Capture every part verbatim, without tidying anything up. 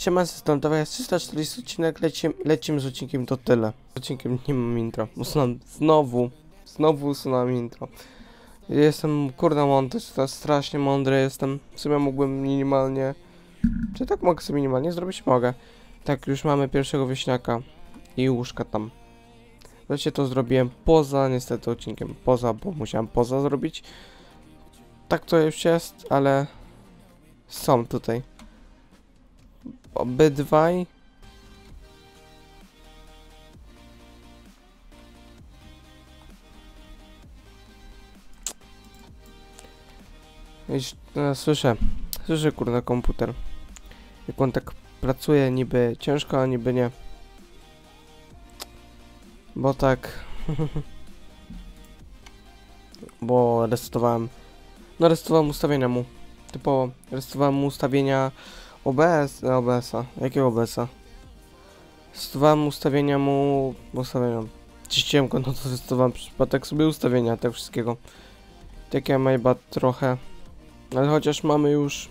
Siema, system, to jest trzysta czterdzieści odcinek, lecimy, lecimy z odcinkiem, to tyle. Z odcinkiem nie mam intro, usunąłem, znowu, znowu usunąłem intro. Jestem, kurde, mądry, to strasznie mądry jestem, w sumie mógłbym minimalnie, czy tak mogę sobie minimalnie zrobić? Mogę. Tak, już mamy pierwszego wieśniaka i łóżka tam. Wreszcie to zrobiłem poza, niestety, odcinkiem, poza, bo musiałem poza zrobić. Tak to już jest, ale są tutaj. Obydwaj Wiesz, no, słyszę, słyszę kurde komputer. Jak on tak pracuje, niby ciężko, a niby nie. Bo tak Bo resetowałem No resetowałem ustawienia mu. Typowo resetowałem mu ustawienia O B S, O B S-a. Jakiego O B S-a? Resetowałem ustawienia mu... Ustawienia... Czyściłem go, no to resetowałem przypadek sobie ustawienia tego wszystkiego. Takie majba trochę. Ale chociaż mamy już...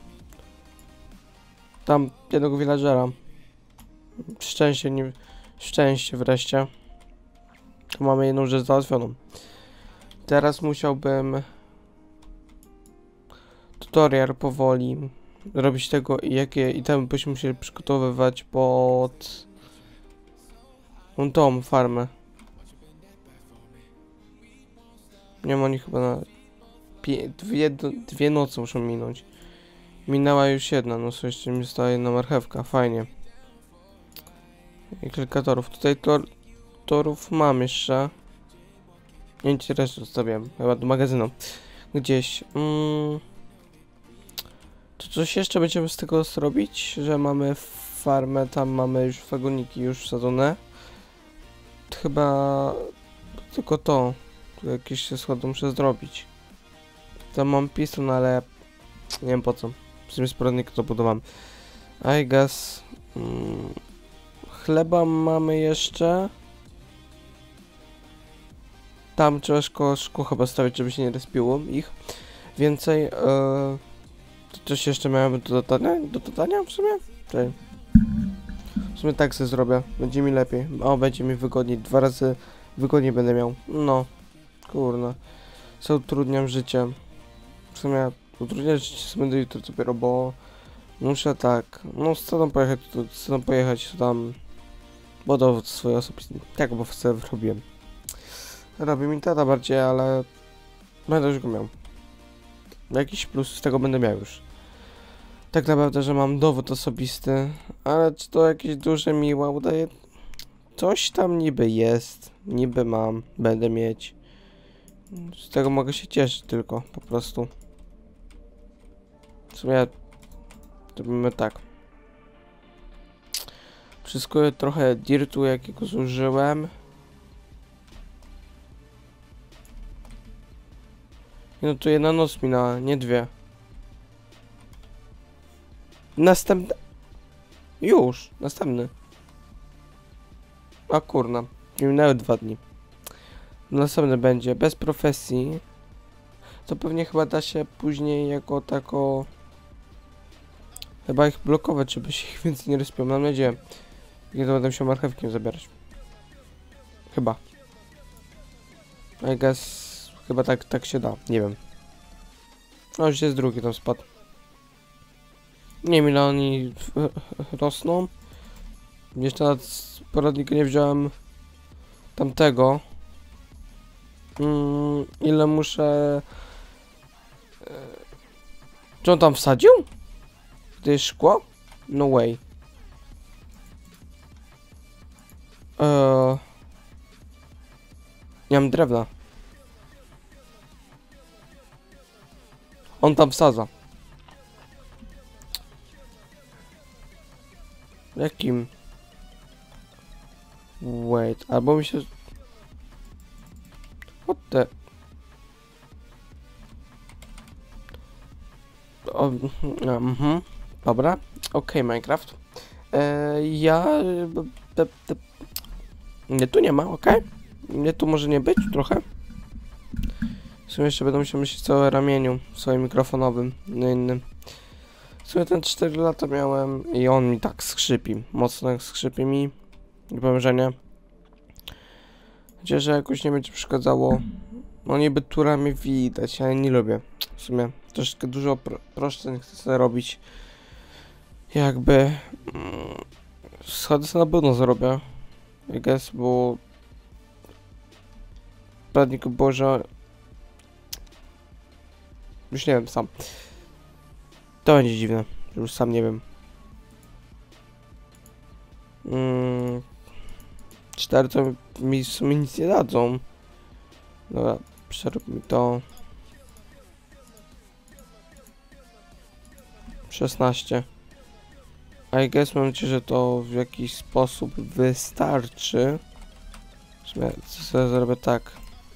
Tam jednego villagera. Szczęście, nie... Szczęście wreszcie. To mamy jedną rzecz załatwioną. Teraz musiałbym... Tutorial powoli robić tego i jakie itemy byśmy musieli przygotowywać pod tą, tą farmę. Nie ma nich chyba na dwie, dwie noce muszą minąć. Minęła już jedna, no co jeszcze mi została jedna marchewka, fajnie. I kilka torów. Tutaj tor, torów mam jeszcze. Nie wiem, czy resztę zostawiam, chyba do magazynu. Gdzieś. Mm. To coś jeszcze będziemy z tego zrobić, że mamy farmę, tam mamy już wagoniki już wsadzone. Chyba tylko to, tu jakieś się schody muszę zrobić. Tam mam piston, ale nie wiem po co. W sumie sporadnik to budowałem. I guess. Hmm. Chleba mamy jeszcze. Tam trzeba szkło, szkło chyba stawić, żeby się nie respiło ich. Więcej. Yy, Coś jeszcze miałem do dodania? Do dodania w sumie? Czyli w sumie tak sobie zrobię. Będzie mi lepiej. O, będzie mi wygodniej. Dwa razy wygodniej będę miał. No. Kurna. Co utrudniam życie. W sumie utrudniać życie sobie będę jutro dopiero, bo muszę tak. No z co pojechać, to z co pojechać to tam. Bo dowód swój osobisty. Tak, bo chcę robiłem. Robi mi tata bardziej, ale będę już go miał. Jakiś plus z tego będę miał już. Tak naprawdę, że mam dowód osobisty, ale czy to jakieś duże miła udaje? Coś tam niby jest, niby mam, będę mieć. Z tego mogę się cieszyć tylko, po prostu. W sumie robimy tak. Wszystko trochę dirtu jakiego zużyłem. No to jedna noc minęła, nie dwie. Następny... Już, następny. A kurna, nie minęły dwa dni. Następny będzie, bez profesji. To pewnie chyba da się później jako tako... Chyba ich blokować, żeby się ich więcej nie respią, mam nadzieję. Nie to będę się marchewkiem zabierać. Chyba. I guess... Chyba tak, tak się da, nie wiem. No już jest drugi tam spadł. Nie wiem ile oni rosną. Jeszcze nad poradnika nie wziąłem tamtego. Mm, ile muszę... Czy on tam wsadził? To jest szkło? No way. Eee... Nie mam drewna. On tam wsadza. Jakim? Wait, albo mi się... What the... O, mhm. Dobra. Okej, Minecraft. Eee, ja... Te, te... Nie, tu nie ma, okej? Okay? Nie, tu może nie być trochę. W sumie jeszcze będę musiał myśleć o ramieniu swoim mikrofonowym, no innym. sumie ten cztery lata miałem i on mi tak skrzypi. Mocno skrzypi mi. Nie powiem, że nie. Chociaż że jakoś nie będzie przeszkadzało. No niby turami widać, ale nie lubię. W sumie troszeczkę dużo pro proszczeń chcę sobie robić. Jakby... Mm, schody sobie na pewno zrobię. I guess, bo... Prawdniku Boże... Już nie wiem sam. To będzie dziwne. Już sam nie wiem. Mm, cztery to mi w sumie nic nie dadzą. Dobra, przerób mi to. szesnaście. I guess mam nadzieję, że to w jakiś sposób wystarczy. W sumie sobie zrobię tak.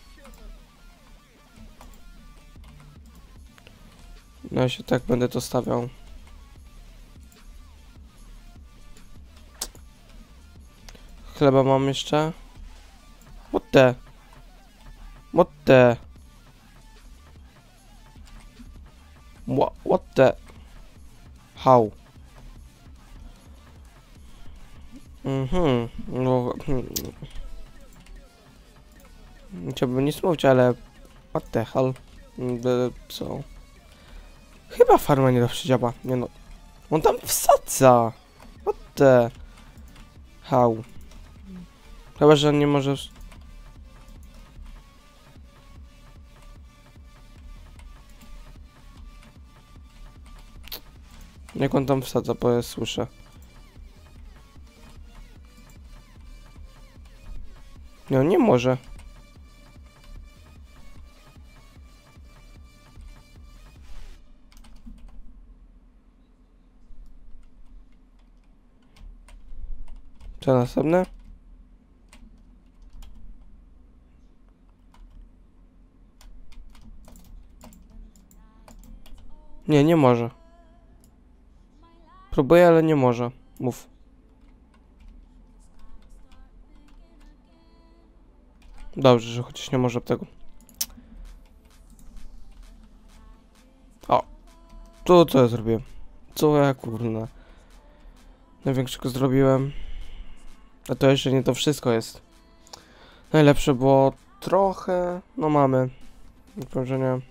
No ja się tak będę to stawiał. Chleba mam jeszcze. What the? What the? What, what the? How? Mhm. No. Hmm. Chciałbym nic mówić, ale... What the hell? B co? Chyba farma nie zawsze działa. Nie no. On tam wsadza. What the? How? Chyba, że on nie może... Jak on tam wsadza, bo ja słyszę. Nie, on nie może. Co następne? Nie, nie może. Próbuję, ale nie może. Mów. Dobrze, że chociaż nie może tego. O. To co ja zrobiłem? Co ja kurna? Największego zrobiłem. A to jeszcze nie to wszystko jest. Najlepsze, bo trochę... No mamy. Powiem, że nie.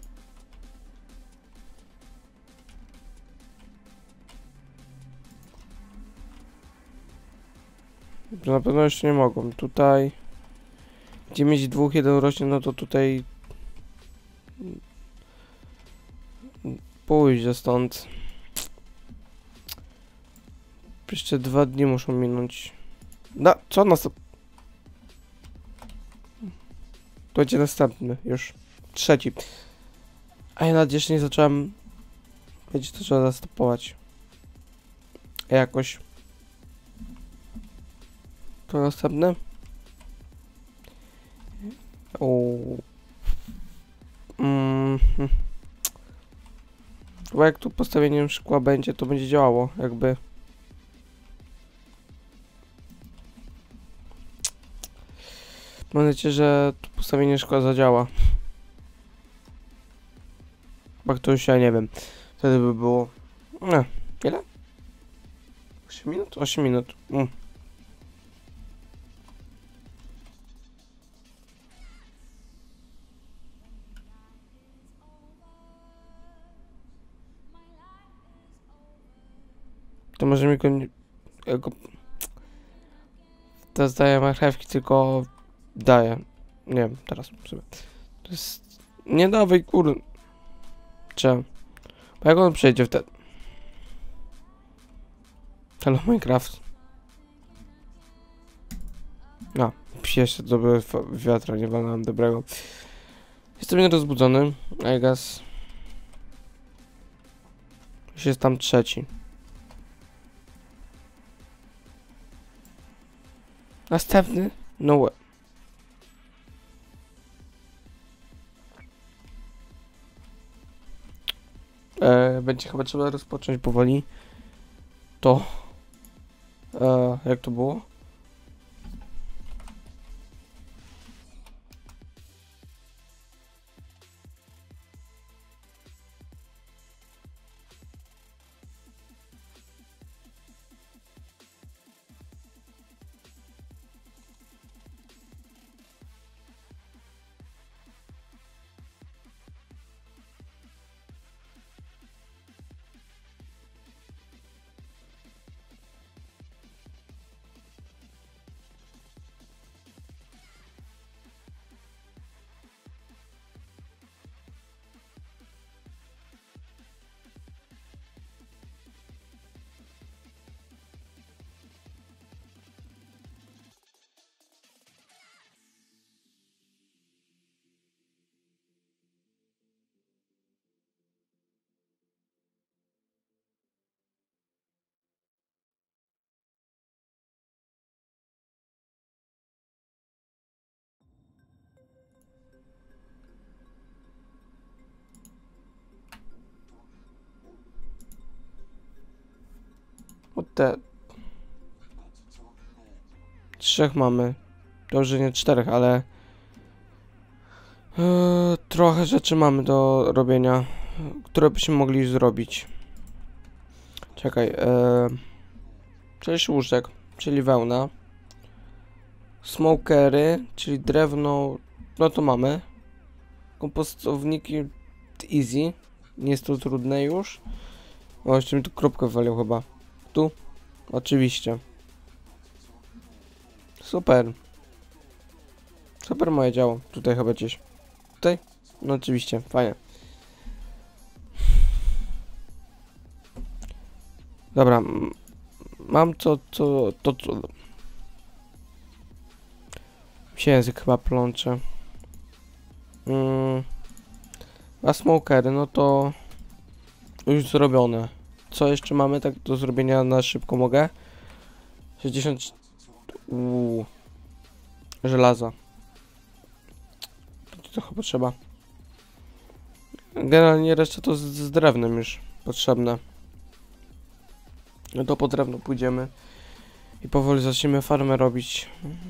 Na pewno jeszcze nie mogą. Tutaj... Gdzie mieć dwóch, jeden rośnie, no to tutaj... Pójdzie stąd. Jeszcze dwa dni muszą minąć. No, co nas... To będzie następny, już. Trzeci. A ja nawet jeszcze nie zacząłem... Będzie to trzeba zastopować. Jakoś. To następne. O. Mm. Bo jak tu postawieniem szkła będzie, to będzie działało, jakby. Mam nadzieję, że tu postawienie szkła zadziała. Bo to już ja nie wiem. Wtedy by było... No, ile? osiem minut? osiem minut. Mm. To może mi go... Nie... Ja go... Teraz daję marchewki, tylko... Daję. Nie wiem, teraz sobie. To jest... Nie dawaj, kur... Czemu? Bo jak on przejdzie wtedy? Hello Minecraft. No, jeszcze dobry wiatra, nie walnąłem dobrego. Jestem nierozbudzony, I guess. Już jest tam trzeci. Następny? No way. E, będzie chyba trzeba rozpocząć powoli. To. E, jak to było? te... Trzech mamy. Dobrze, nie czterech, ale... Yy, trochę rzeczy mamy do robienia, które byśmy mogli zrobić. Czekaj, yy... sześć łóżek, czyli wełna. Smokery, czyli drewno, no to mamy. Kompostowniki easy, nie jest to trudne już. O, jeszcze mi tu kropkę walił chyba. Tu? Oczywiście. Super. Super moje działo. Tutaj chyba gdzieś. Tutaj? No oczywiście, fajnie. Dobra, mam to, to, to, to. Się język chyba plącze. Mm. A smokery, no to już zrobione. Co jeszcze mamy tak do zrobienia na szybko mogę? sześćdziesiąt... Uuu. Żelaza. To trochę potrzeba. Generalnie reszta to z, z drewnem już potrzebne. No to po drewno pójdziemy. I powoli zaczniemy farmę robić.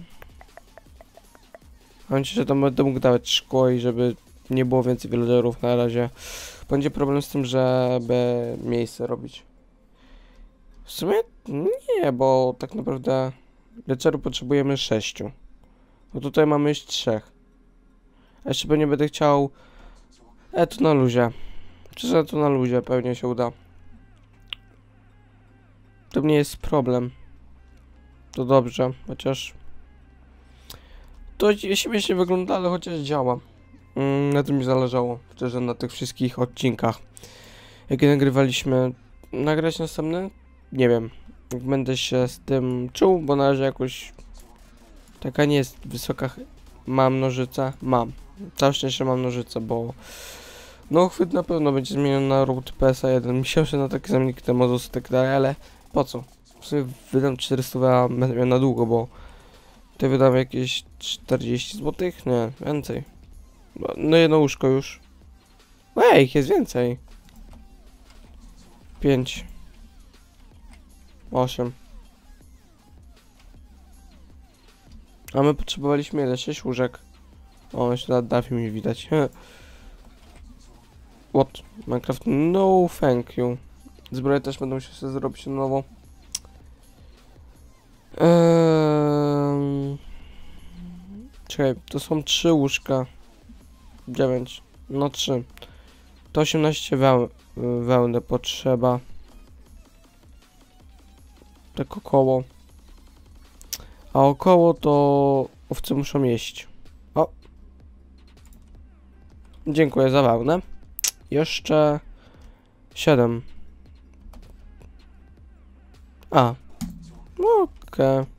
Mam nadzieję, że tam będę mógł dawać szkło i żeby nie było więcej villagerów na razie. Będzie problem z tym, żeby miejsce robić. W sumie nie, bo tak naprawdę villagerów potrzebujemy sześciu. Bo tutaj mamy już trzech. A jeszcze pewnie będę chciał... E, to na luzie. Czy to na luzie pewnie się uda. To nie jest problem. To dobrze, chociaż... To śmiesznie wygląda, ale chociaż działa. Mm, na tym mi zależało, chociaż na tych wszystkich odcinkach. Jakie nagrywaliśmy. Nagrać następny? Nie wiem. Jak będę się z tym czuł, bo na razie jakoś... Taka nie jest wysoka... Mam nożyce? Mam. Całe szczęście mam nożyce, bo... No chwyt na pewno będzie zmieniony na root P S jeden. Myślałem, że na takie zamienniki te modusy tak dalej, ale... Po co? W sumie wydam czterysta, a będę miał na długo, bo... Tutaj wydam jakieś czterdzieści złotych? Nie, więcej. No jedno łóżko już. Ej, jest więcej. pięć. osiem. A my potrzebowaliśmy ile? sześć łóżek. O, jeszcze na dafie mi widać. What? Minecraft? No thank you. Zbroję też będę musiał sobie zrobić na nowo. Eee... Czekaj, to są trzy łóżka. dziewięć. No trzy. To osiemnaście weł wełny potrzeba. Tak około. A około to owce muszą jeść. O. Dziękuję za wełnę. Jeszcze siedem. A. Okej. Okay.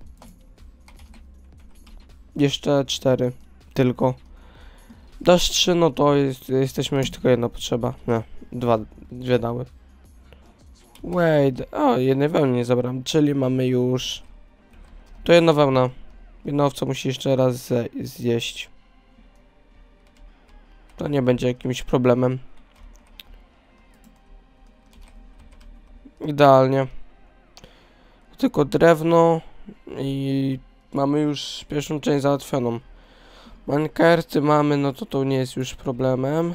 Jeszcze cztery. Tylko. Dasz trzy, no to jest, jesteśmy już tylko jedna potrzeba. Nie, dwa, dwie dały. Wait, o, jednej wełny nie zabrałem, czyli mamy już... To jedna wełna. Jedna owca musi jeszcze raz ze zjeść. To nie będzie jakimś problemem. Idealnie. Tylko drewno i mamy już pierwszą część załatwioną. Minecarty mamy, no to to nie jest już problemem.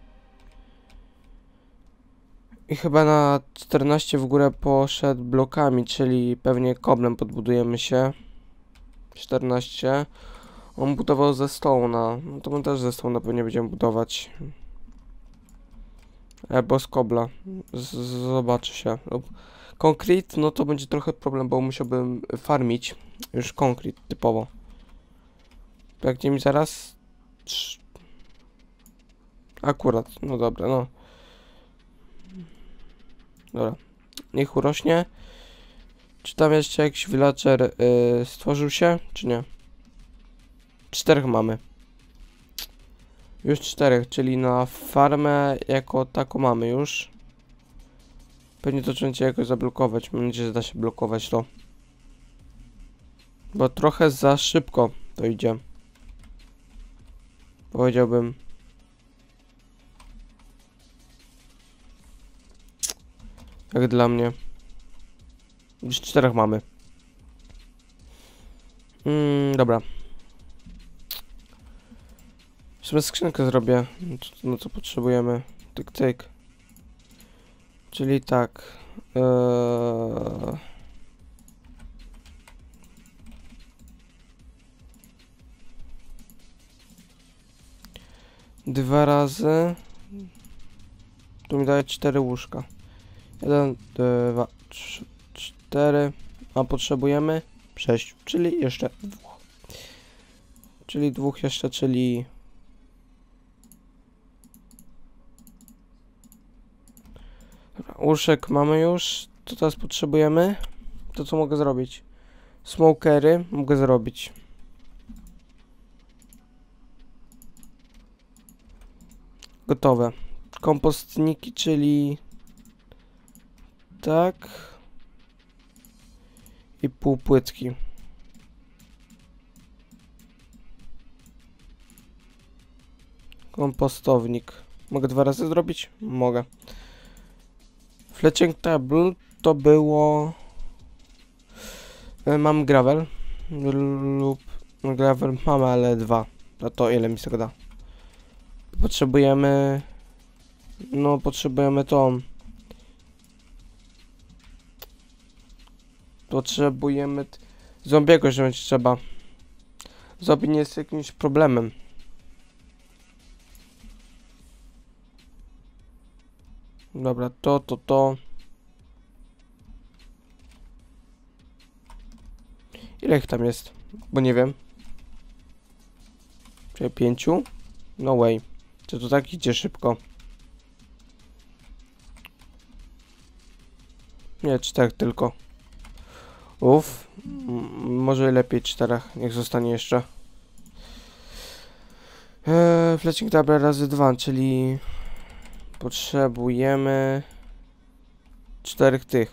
I chyba na czternaście w górę poszedł blokami, czyli pewnie koblem podbudujemy się. czternaście. On budował ze stołna. No to my też ze stołna pewnie będziemy budować. Albo z kobla. Z zobaczy się. Konkret, no to będzie trochę problem, bo musiałbym farmić już konkret typowo. Jak gdzie mi zaraz? Trz... Akurat, no dobra, no. Dobra, niech urośnie. Czy tam jeszcze jakiś villager yy, stworzył się, czy nie? Czterech mamy. Już czterech, czyli na farmę jako taką mamy już. Pewnie to trzeba jakoś zablokować. Mam nadzieję, że da się blokować to. Bo trochę za szybko to idzie. Powiedziałbym. Jak dla mnie. Już czterech mamy. Mm, dobra. W sumie skrzynkę zrobię. No co, no co potrzebujemy? Tyk, tyk. Czyli tak. Eee... Dwa razy. Tu mi daje cztery łóżka. Jeden, dwa, trzy, cztery. A potrzebujemy sześć, czyli jeszcze dwóch. Czyli dwóch jeszcze, czyli... Dobra, łóżek mamy już. Co teraz potrzebujemy? To co mogę zrobić? Smokery mogę zrobić. Gotowe. Kompostniki, czyli... Tak. I półpłytki. Kompostownik. Mogę dwa razy zrobić? Mogę. Fletching table to było... Mam gravel. Lub... Gravel mamy, ale dwa. A to ile mi się da? Potrzebujemy... No, potrzebujemy tą... Potrzebujemy... T... Zombiego wziąć trzeba. Zombie nie jest jakimś problemem. Dobra, to, to, to. Ile ich tam jest? Bo nie wiem. Czyli pięciu? No way. Czy to tak idzie szybko? Nie, czterech tylko. Uff. Może lepiej czterech. Niech zostanie jeszcze. Eee, Fletching table razy dwa, czyli... Potrzebujemy... Czterech tych.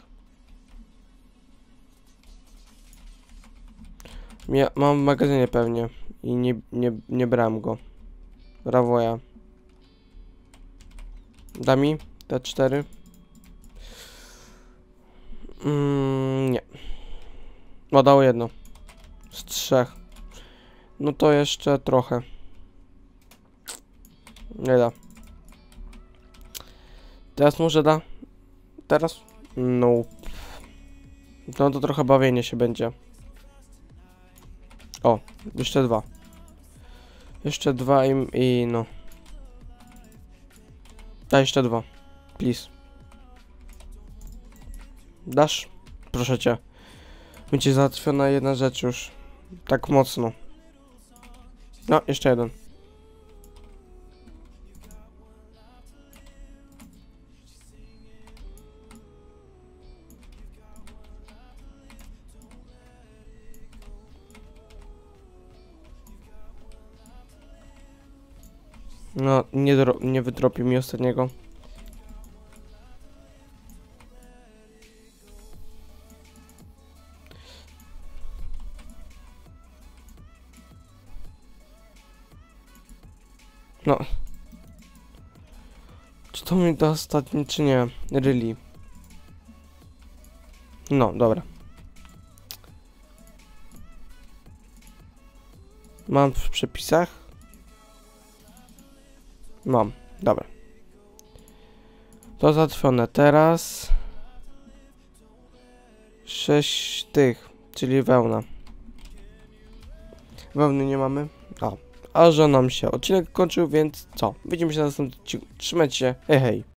Ja mam w magazynie pewnie. I nie, nie, nie brałem go. Brawo ja. Da mi te cztery? Mm, nie. No dało jedno. Z trzech. No to jeszcze trochę. Nie da. Teraz może da? Teraz? No. No to trochę bawienie się będzie. O, jeszcze dwa. Jeszcze dwa i, i no. Daj jeszcze dwa. Please. Dasz? Proszę cię. Będzie załatwiona jedna rzecz już. Tak mocno. No, jeszcze jeden. No, nie, nie wytropi mi ostatniego. No. Czy to mi da ostatni, czy nie? Really. No, dobra. Mam w przepisach? Mam, dobra. To załatwione. Teraz... Sześć tych, czyli wełna. Wełny nie mamy. O, a że nam się odcinek kończył, więc co? Widzimy się na następnym odcinku. Trzymajcie się, hej hej.